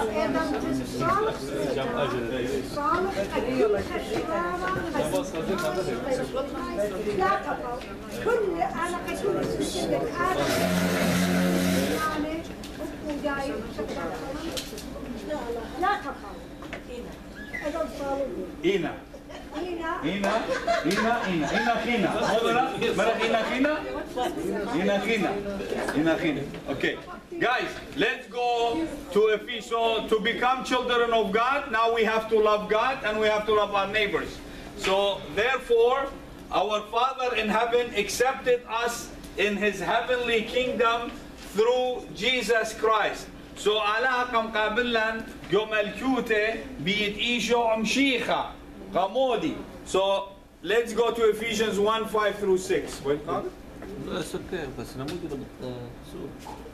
En dan het is zalig zalig كل أنا كل سنة لا تقع إينا Okay, guys, let's go to Ephesians. So to become children of God, now we have to love God and we have to love our neighbors. So therefore, our Father in heaven accepted us in His heavenly kingdom through Jesus Christ. So Allah kam qabilan yom al-kute biyit isho amshicha qamodi. So let's go to Ephesians 1:5 through 6. Wait, That's okay, بس نموذج بالسوق.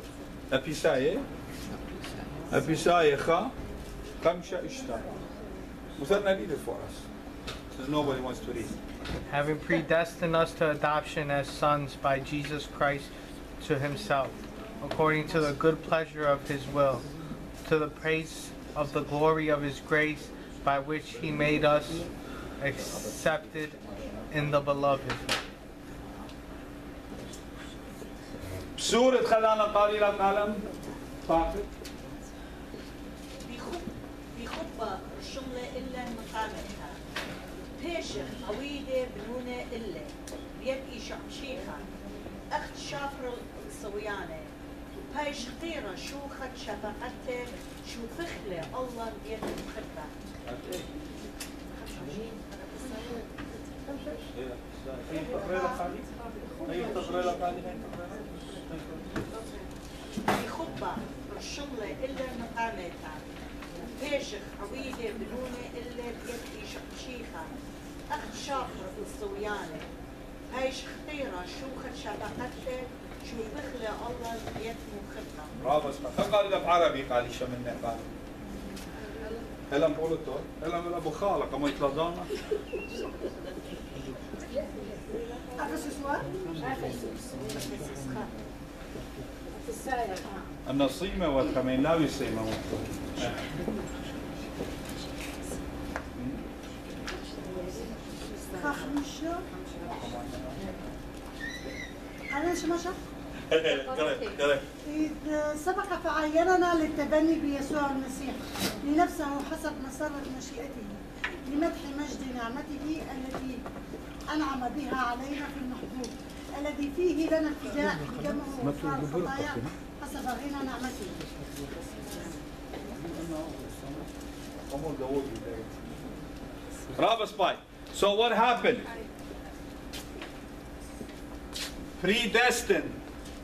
أبيساية خا خمسة إشتا. مثلنا read it for us. Because nobody wants to read. Having predestined us to adoption as sons by Jesus Christ to Himself, according to the good pleasure of His will, to the praise of the glory of His grace, by which He made us accepted in the Beloved. سورة خلانا قارئة قلم طاقة. بخطبة الشغلة إلا مقامتها. بيشخ عويدة بنونة إلا بيد إيشع شيخة أخت شافر الصويانة بايش خطيرة شو خد شفقته شو فخلة الله بيد مخبة. بخطبة الشغلة إلا مقامتها. بيشخ عويدة بنونة إلا بيد شيخة أخت شافر الصويانة هايش خطيرة شو خد شفقته شو بخلة الله بيد مخبة. برافو اسمع. قال لك عربي قال لي شملنا قال. هلا بقولته هلا من أبو خالة كم يتلضانا. النصيمة والخمين لا يسيمة. إذ سبق فعيننا للتبني بيسوع المسيح لنفسه حسب مسرة مشيئته لمدح مجد نعمته التي أنعم بها علينا في المحبوب الذي فيه لنا ابتداء بدمه وغفران الخطايا حسب غنى نعمته. Bravo Spy. So what happened? Predestined.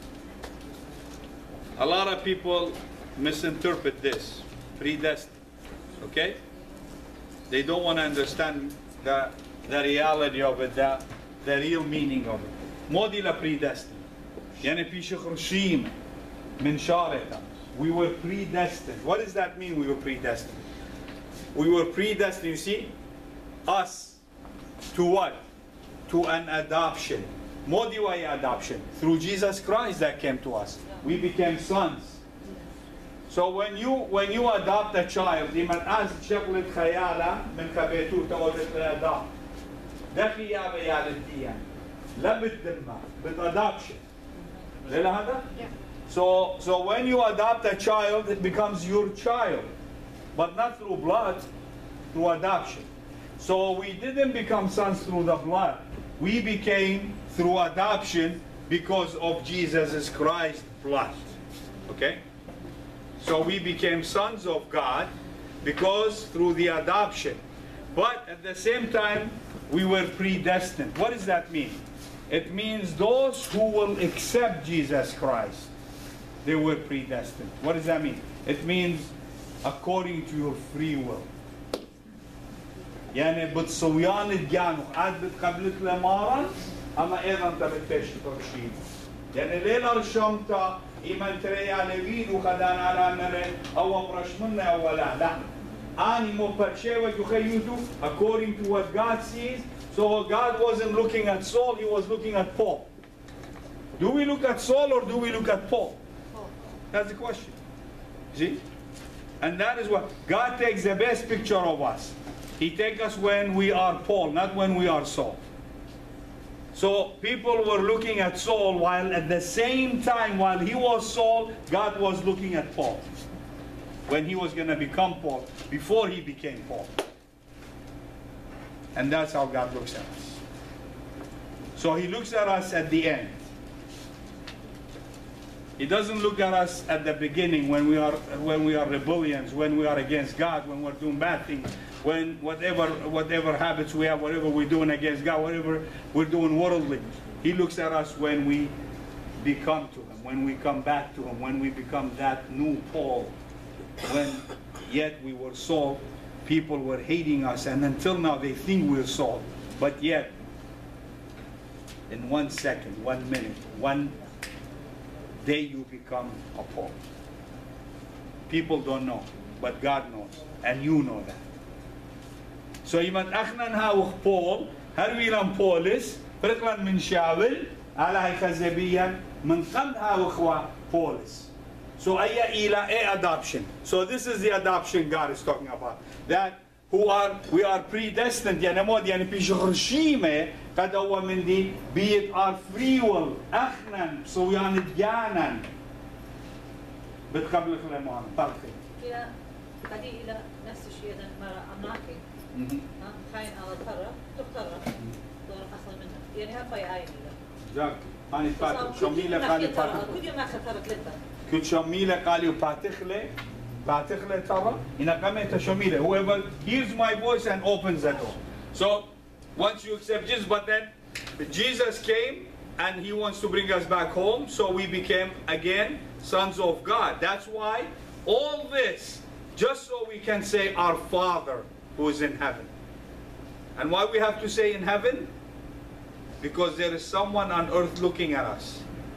A lot of people misinterpret this. Predestined. Okay? They don't want to understand the reality of it, the real meaning of it. مودي لا predestined. يعني في شخرشيم من شارطة. We were predestined. What does that mean we were predestined? We were predestined, you see, us to what? To an adoption. Modi way adoption. Through Jesus Christ that came to us. We became sons. So when you adopt a child, لمن أز شغلة خيالة من كبيتو تقولت الأداء. ده خيابة يا للديان. لا بالدمة, with adoption. هذا? So when you adopt a child, it becomes your child. But not through blood, through adoption. So we didn't become sons through the blood. We became through adoption because of Jesus Christ's blood. Okay? So we became sons of God because through the adoption. But at the same time, we were predestined. What does that mean? It means those who will accept Jesus Christ, they were predestined. What does that mean? It means according to your free will. يعني بتصويان الجانو قاعد بتقبلت لمارا اما ايضا انت بتفش ترشيد يعني ليلة رشمتا ايمان تريا لبيد وخدان على مرة او برش منا اولا لا اني مو برشيوة يخيوتو according to what God sees. So God wasn't looking at Saul, he was looking at Paul. Do we look at Saul or do we look at Paul? That's the question. See? And that is what God takes the best picture of us. He takes us when we are Paul, not when we are Saul. So people were looking at Saul, while at the same time, while he was Saul, God was looking at Paul. When he was going to become Paul, before he became Paul. And that's how God looks at us. So he looks at us at the end. He doesn't look at us at the beginning when we are rebellions, when we are against God, when we're doing bad things, when whatever habits we have, whatever we're doing against God, whatever we're doing worldly. He looks at us when we become to Him, when we come back to Him, when we become that new Paul. When yet we were Saul, people were hating us, and until now they think we're Saul. But yet, in 1 second, 1 minute, 1 day you become a Paul. People don't know, but God knows, and you know that. So iman akhnan hawak Paul, harwilan Paulus, فرقلا من شاول, على خزبيا من قم hawak Paulus. So aya ila adoption. So this is the adoption God is talking about. That we are predestined. يعني مود يعني بيشغرشيمة قد هو من دي be it our free will أخنا صويان ديانا بتقبل خليمان طلقي. إلى قدي إلى نفس الشيء إذا مرة أماكن خاين على الطرف تختار دور أصل منها يعني هالطي عين جاك هاني فاتح شميلة قالي فاتح كل يوم أخذ طرف لتا كل شميلة قالي فاتحلة فاتحلة ترى إن قامت شميلة whoever hears my voice and opens the door. So once you accept Jesus, but then Jesus came and He wants to bring us back home, so we became again sons of God. That's why all this, just so we can say our Father who is in heaven. And why we have to say in heaven? Because there is someone on earth looking at us.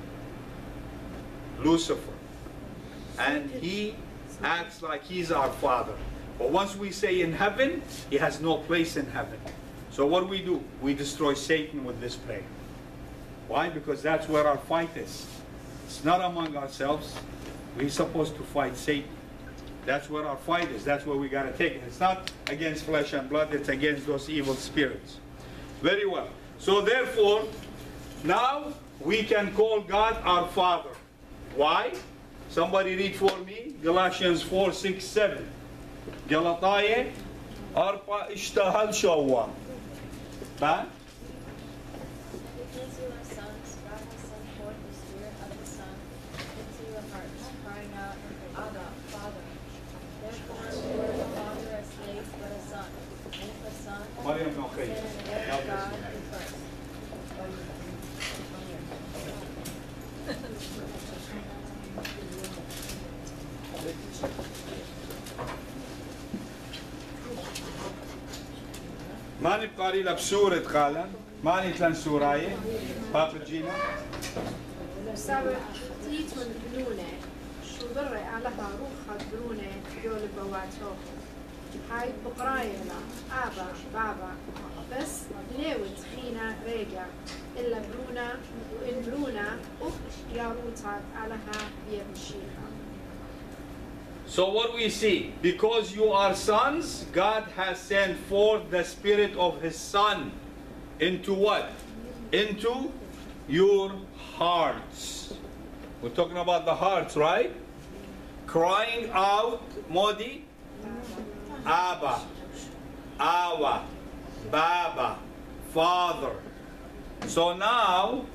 Lucifer. And he acts like he's our Father. But once we say in heaven, he has no place in heaven. So what do? We destroy Satan with this prayer. Why? Because that's where our fight is. It's not among ourselves. We're supposed to fight Satan. That's where our fight is. That's where we got to take it. It's not against flesh and blood. It's against those evil spirits. Very well. So therefore, now we can call God our Father. Why? Somebody read for me Galatians 4, 6, 7. Galataye arpa ishtahal shawwa. Ba? Because you are sons, God has sent forth the Spirit of the Son into your hearts, crying out, Abba, Father. Therefore, you are no longer a slave, but a son. And if a son, Mariam, no, okay. then an heir of God through Christ. ما نبقى لي بسورة قالا ما نتلن سوراية بابا جينا سبب تيتون بلونه شو بري على روخة بلونه يول بواتو هاي بقراينا آبا بابا بس ليوت خينا ريجا إلا بلونا وإن بلونا أخ ياروتات علىها بيمشيها. So what we see, because you are sons, God has sent forth the Spirit of His Son into what? Into your hearts. We're talking about the hearts, right? Crying out, Modi, Abba, Awa, Baba, Father. So now,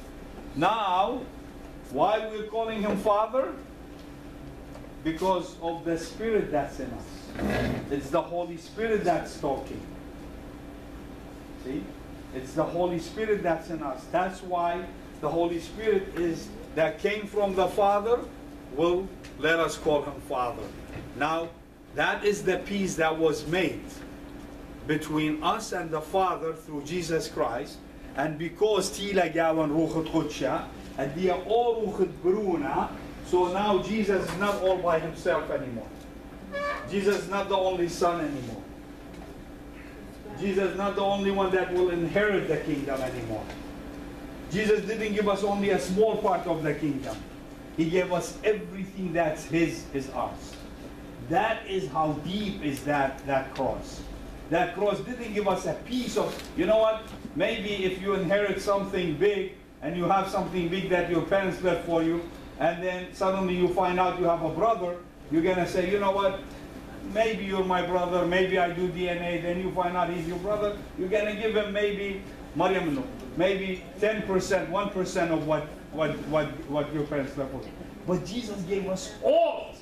why we're calling Him Father? Because of the Spirit that's in us. It's the Holy Spirit that's talking. See? It's the Holy Spirit that's in us. That's why the Holy Spirit that came from the Father will let us call Him Father. Now, that is the peace that was made between us and the Father through Jesus Christ. And because Tila Gawan Ruchat Kutsha, and they are all Ruchat Bruna, so now Jesus is not all by Himself anymore. Jesus is not the only Son anymore. Jesus is not the only one that will inherit the kingdom anymore. Jesus didn't give us only a small part of the kingdom. He gave us everything that's His is ours. That is how deep is that cross. That cross didn't give us a piece of, you know what? Maybe if you inherit something big and you have something big that your parents left for you, and then suddenly you find out you have a brother, you're gonna say, you know what? Maybe you're my brother, maybe I do DNA, then you find out he's your brother, you're gonna give him maybe, maybe 10%, 1% of what your parents left for you. But Jesus gave us all.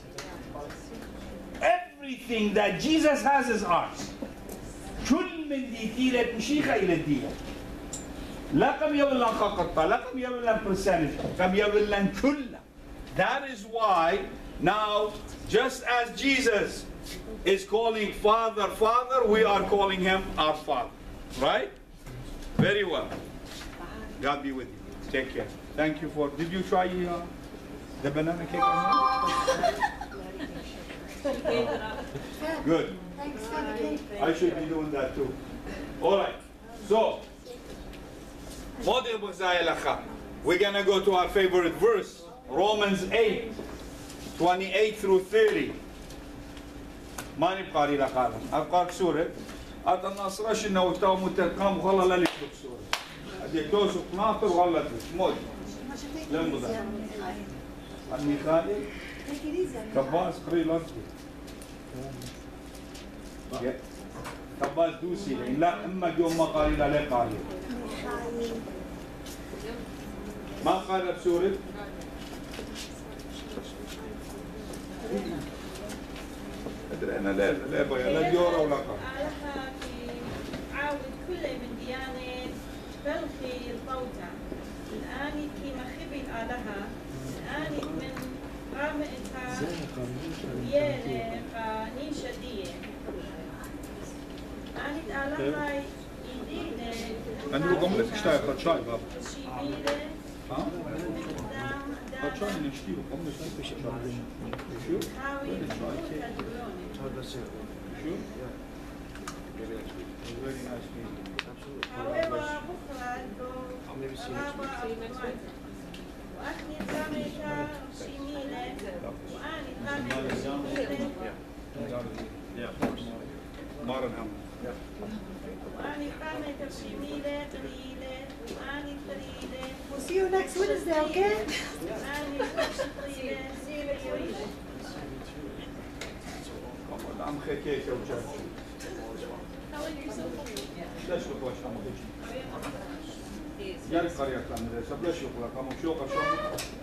Everything that Jesus has is ours. كل من ديتيلة مشيخة إلى الدية. لا كم يبلن خاقطة، لا كم يبلن percentage، كم يبلن كله. That is why now, just as Jesus is calling Father, Father, we are calling him our Father. Right? Very well. God be with you. Take care. Thank you for. Did you try the banana cake? Good. Thanks for the cake. I should be doing that too. All right. So, we're going to go to our favorite verse, Romans 8, 28 through 30. ما نبقى لي لقاء أبقى سورة أتى الناصر شنو وتاو متركم وخلا لا يكتب سورة أديك توسق ناطر ولا تموت لم بضع الميخائيل كباس قري لانتي كباس دوسي لا إما يوم ما قاري لا قاري ما قال بسورة أدري أنا لا بيا لا جورا ولا قاري عاود كل من ديانة بلخي الطوطة الآن كيما خبي آلها الآن من قامتها ويانا فنين شدية الآن آلها يدينا أنا بقوم لك اشتاق خدشاي بابا شيميلة ها؟ خدشاي نشتيه قوم لك شو؟ حاوي شو؟ Very nice meeting. However, بكرة وأخني قامتها شيميلة وأنا قامتها شيميلة Maranham. وأنا قامتها شيميلة قليلة وأنا قليلة We'll see you next Wednesday, okay? وأنا قليلة قليلة عم خيكيك يا وجه. ليش بقولش عم خيك؟ يا قرية كاملة، سبلاش يقول كم شو قشون؟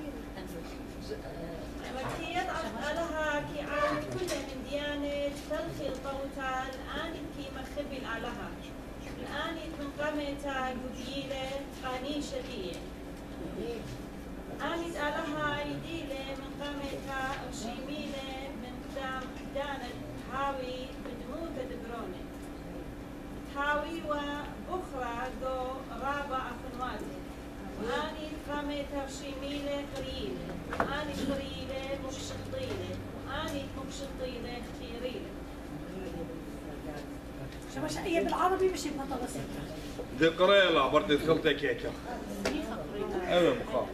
وكيد ألها كي عاد كل من ديانة تلخي الطوطة الآن كي مخبي علىها الآن من قامتها قبيلة قاني شدية آنت ألها يديلة من قامتها أو شيميلة من قدام دانة حاوي بدموت دبرونة حاوي وبخرى دو رابع أخنواتي وآني قامتها شيميلة قريلة وآني قريلة مبشطيلة وآني مبشطيلة خيريلة شو مش هي بالعربي مش بطلسك. دي قراية لا برضه دخلت كيكة. أيوة بخاف.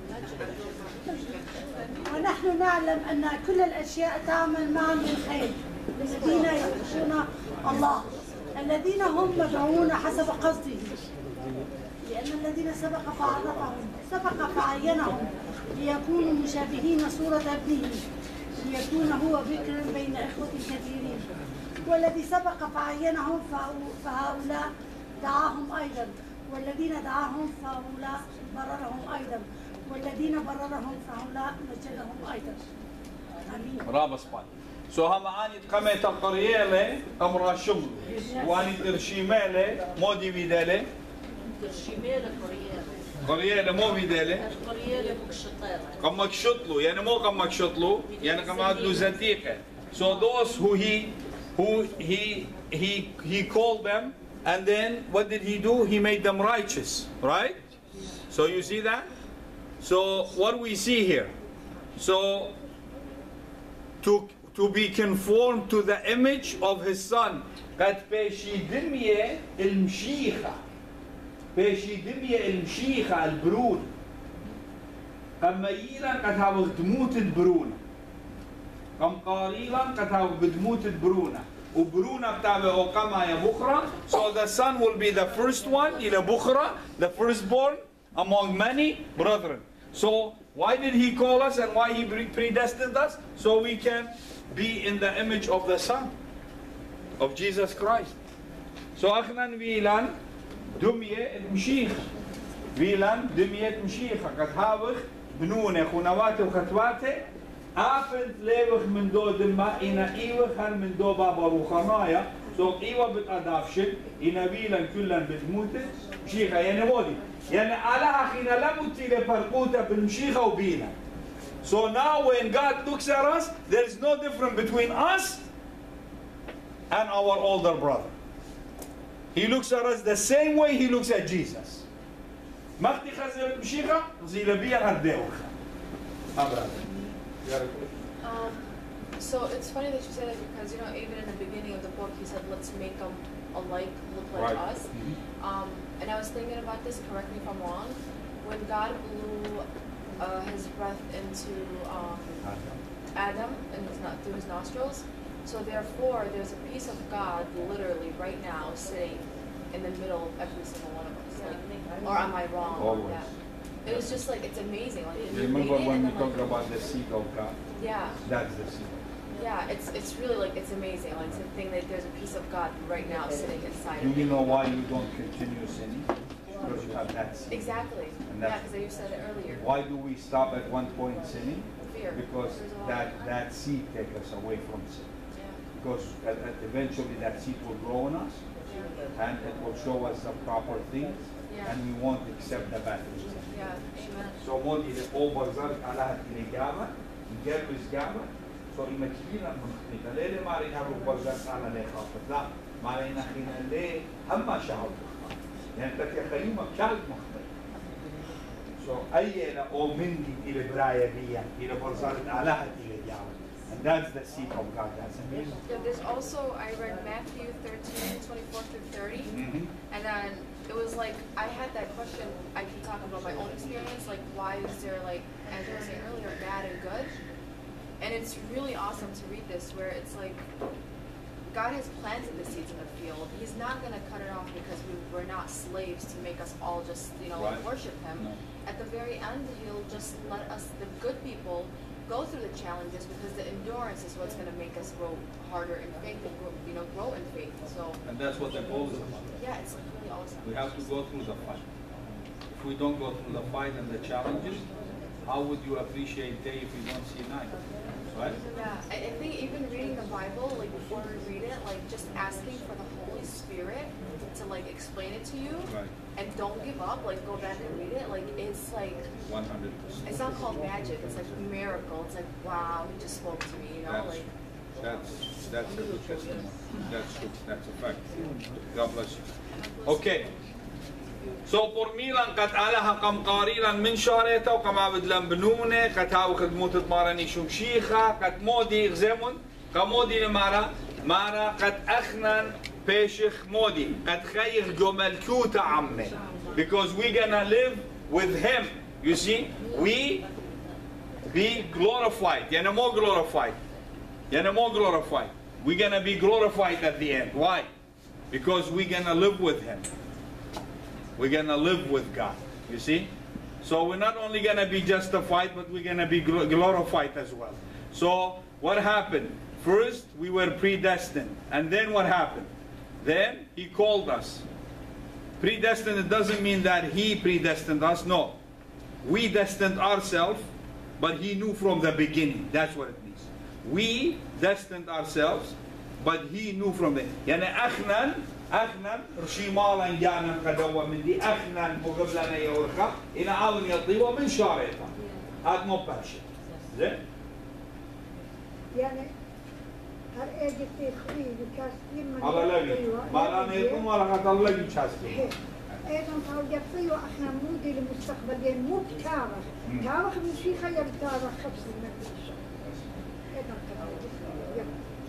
ونحن نعلم أن كل الأشياء تعمل معا للخير الذين يخشون الله الذين هم مدعوون حسب قصده لأن الذين سبق فعينهم ليكونوا مشابهين صورة ابنه ليكون هو بكر بين إخوة كثيرين والذي سبق فعينهم فهؤلاء دعاهم أيضا والذين دعاهم فهؤلاء بررهم أيضا والذين بررهم فهؤلاء مجدهم أيضا آمين. رابس بال. سو هم أني تقمت القرية أمر الشمل وأني ترشيمة مودي بدالة شمال قرية مو بدالة قرية مكشطيرة قمك شطلو يعني مو قمك شطلو يعني قمك له زتيقة. So those who he called them and then what did he do? He made them righteous, right? So you see that? So what we see here? So to be conformed to the image of his son. قد بيشيدمية المشيخة بيشيدمية المشيخة البرون قد ميلا قد هاو تموت البرون كم قليلا قد بدموت برونا وبرونا بتاعه وقما يا بخرة. So the son will be the first one إلى بخرة, the firstborn among many brethren. So why did he call us and why he predestined us? So we can be in the image of the son of Jesus Christ. So اخنا ويلان دمية المشيخ ويلان دمية مشيخ قد هاوخ بنونه خنواته وختواته آفنت ليوخ من دو دما إنا إيوخ هن من دو بابا روخانايا. So إيوه بتأدافشن إنا ويلان كلن بتموته مشيخة يعني مودي يعني على أخينا لموتي لفرقوته بالمشيخة وبينا. So now when God looks at us, there is no difference between us and our older brother. He looks at us the same way he looks at Jesus. مختي خزل المشيخة زي بيا هديوخ. So it's funny that you say that because, you know, even in the beginning of the book, he said, let's make them alike, look like us. And I was thinking about this, correct me if I'm wrong, when God blew his breath into Adam and through his nostrils, so therefore there's a piece of God literally right now sitting in the middle of every single one of us. Like, or am I wrong? Always. Yeah. It was just like, it's amazing. Like, You remember when we talked about the seat of God? Yeah. That's the seat. Yeah, it's really like, it's amazing. Like, to think that there's a piece of God right now sitting inside Do of you you. know why you don't continue sinning? Because you have that seed. Exactly. And Yeah, that's- because you said it earlier. Why do we stop at one point sinning? Fear. Because There's a lot of that seed takes us away from sin. Yeah. Because eventually that seed will grow in us Yeah. and it will show us the proper things Yeah. and we won't accept the bad things. Yeah. Amen. So مودي أوبر زرق على هالكليجامة يجرب إسجامة so إما كبيرة مختلفة ليه ما رينا أوبر زرق على ليه خافت لا ما رينا خينا ليه هم شعب يعني تكي خيمة شعب مختلف so أي إلى أو مندي إلى براية بيا إلى برزارة على هالكليجامة and that's the seed of God. That's amazing. Yeah, there's also, I read Matthew 13, 24 through 30, and then it was like, I had that question, I keep talking about my own experience, like why is there like, as you were saying earlier, bad and good? And it's really awesome to read this, where it's like, God has planted the seeds in the field. He's not going to cut it off because we're not slaves to make us all just, you know, Right. worship Him. No. At the very end, He'll just let us, the good people, go through the challenges because the endurance is what's going to make us grow harder in faith and grow, you know, grow in faith. So And that's what the goal is about. yeah, it's really awesome. We have to go through the fight. If we don't go through the fight and the challenges, how would you appreciate day if you don't see night? Right? Yeah, I think even reading the Bible, like before we read it, like just asking for the Holy Spirit to like explain it to you, Right. and don't give up. Like go back and read it. Like it's like 100%. it's not called magic. It's like a miracle. It's like wow, He just spoke to me. You know, like That's a good testimony. That's good. That's a fact. God bless you. Okay. So por milan قد علها قم قاريلا من شارته وقم عبدلن بنونه قد هاو خدموت تمارني شو شيخة قد مودي غزمون قمودي لمارا مارا قد أخنن بيشخ مودي قد خيخ جملكوت عمي because we're gonna live with him. You see, we be glorified. يعني more glorified. يعني more glorified. We're gonna be glorified at the end. Why? Because we're gonna live with him. We're gonna live with God. You see? So we're not only gonna be justified, but we're gonna be glorified as well. So what happened? First, we were predestined. And then what happened? Then he called us. Predestined, it doesn't mean that he predestined us. No. We destined ourselves, but he knew from the beginning. That's what it means. We destined ourselves, but he knew from the يعني أخنن رشيمالا جانا قدوة من دي أخنن مقبلنا يورخا إن عاون يطيوه من شاريطا هذا مو باشي زين يعني هر اجت تخري بكاستين من على لقي ما لا نيطم ولا قتل لقي شاستين ايضا فهو يطيو احنا مودي للمستقبل يعني مو بتارخ تارخ من شي خير تارخ خبز النبي ايضا كذا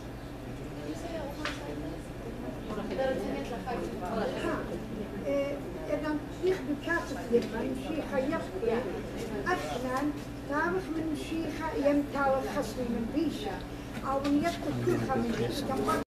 إذا يخدم كاتب يمن شيخة يخدم أحنا تارخ من شيخة يمتاوى الخصم من بيشة أو نيتك كل خميس